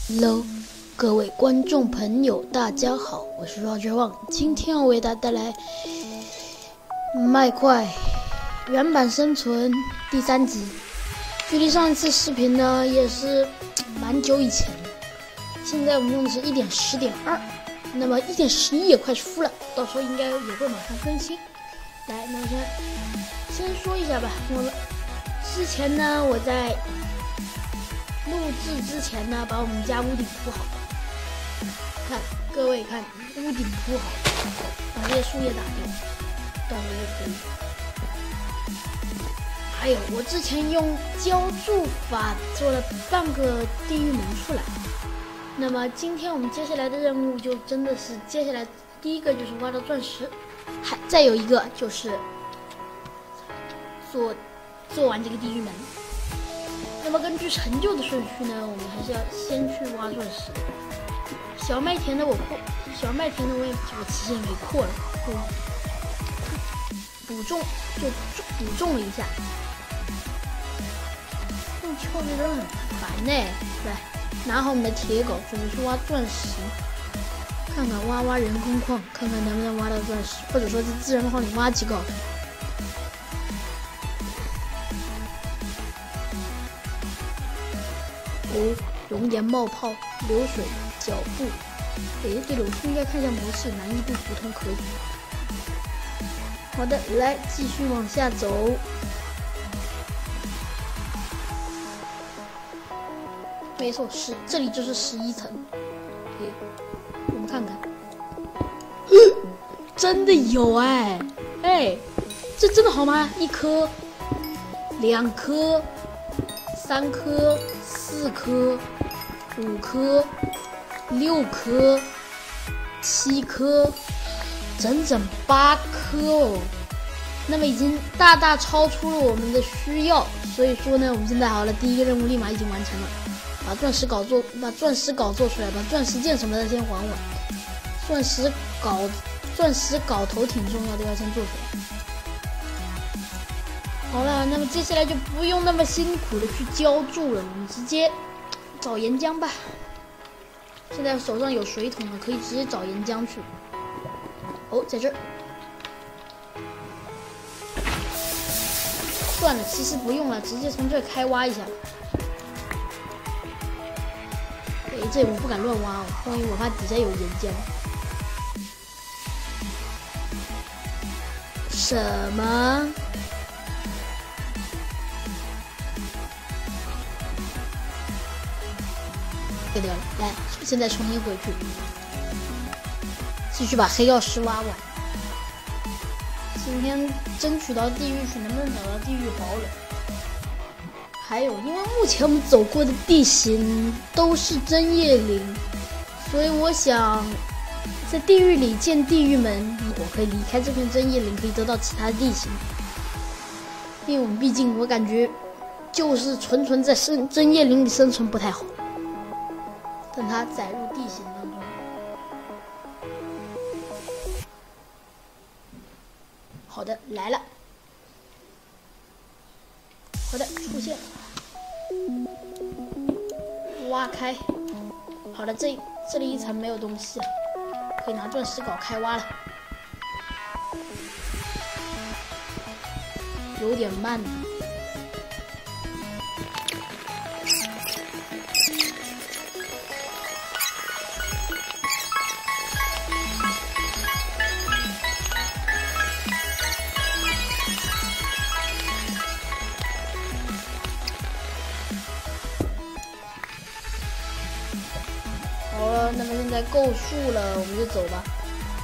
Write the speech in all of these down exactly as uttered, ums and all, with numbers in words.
Hello， 各位观众朋友，大家好，我是 Roger Wang， 今天我为大家带来麦块原版生存第三集。距离上一次视频呢，也是蛮久以前了。现在我们用的是 一点十点二， 那么 一点十一 也快出了，到时候应该也会马上更新。来，那我先先说一下吧。我们之前呢，我在录制之前呢，把我们家屋顶铺好了。看，各位看，屋顶铺好了，把这些树叶打掉，到时候就可以。还有，我之前用浇筑法做了半个地狱门出来。那么今天我们接下来的任务就真的是，接下来第一个就是挖到钻石，还再有一个就是做做完这个地狱门。那么根据成就的顺序呢，我们还是要先去挖钻石。小麦田的我扩，小麦田的我也我其实也没扩了，补补种就补种了一下。用锹真的很烦呢。来，拿好我们的铁镐，准备去挖钻石。看看挖挖人工矿，看看能不能挖到钻石，或者说在自然矿里挖几个。哦，熔岩冒泡，流水，脚步。诶，对了，我应该看一下模式，难易度普通可以。好的，来继续往下走。没错，是这里就是十一层。诶，我们看看，真的有哎哎，这真的好吗？一颗，两颗，三颗。四颗，五颗，六颗，七颗，整整八颗哦。那么已经大大超出了我们的需要，所以说呢，我们现在好了，第一个任务立马已经完成了，把钻石镐做，把钻石镐做出来，把钻石剑什么的先还我。钻石镐，钻石镐头挺重要的，要先做出来。好了，那么接下来就不用那么辛苦的去浇筑了，我们直接找岩浆吧。现在手上有水桶了，可以直接找岩浆去。哦，在这儿。算了，其实不用了，直接从这儿开挖一下。哎，这我不敢乱挖哦，万一我怕底下有岩浆。什么？对掉了，来，现在重新回去，继续把黑曜石挖完。今天争取到地狱去，能不能找到地狱堡垒？还有，因为目前我们走过的地形都是针叶林，所以我想在地狱里建地狱门，我可以离开这片针叶林，可以得到其他的地形。因为我们毕竟，我感觉就是纯纯在生针叶林里生存不太好。等它载入地形当中。好的，来了。好的，出现了。挖开。好的，这这里一层没有东西了，可以拿钻石镐开挖了。有点慢。好了，那么现在够数了，我们就走吧。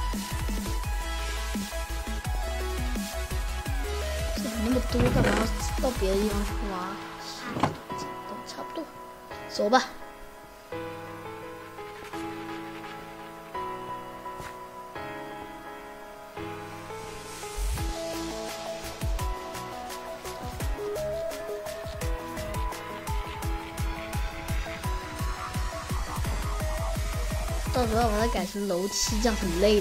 这那么多，干嘛要到别的地方去挖？都差不多，走吧。到时候要把它改成楼梯，这样很累的。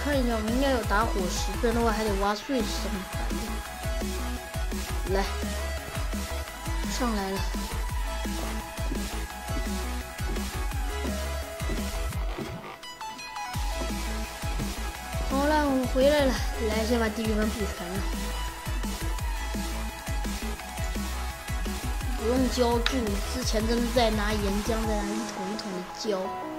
看一下，我们应该有打火石，不然的话还得挖碎石，很烦的。来，上来了。好了，我们回来了，来先把地狱门补全了。不用浇筑，之前真是在拿岩浆在那一桶一桶的浇。